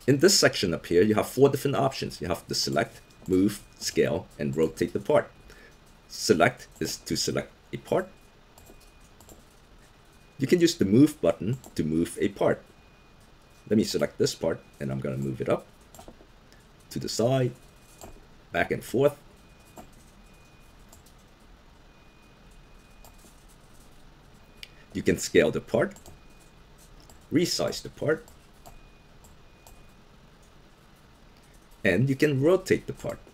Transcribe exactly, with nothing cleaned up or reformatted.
In this section up here, you have four different options. You have the select, move, scale, and rotate the part. Select is to select a part. You can use the move button to move a part. Let me select this part, and I'm going to move it up, to the side, back and forth. You can scale the part, resize the part, and you can rotate the part.